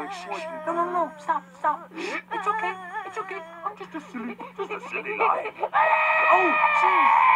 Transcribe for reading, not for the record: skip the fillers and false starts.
No. Stop. It's okay. I'm just a silly lion. Oh, jeez.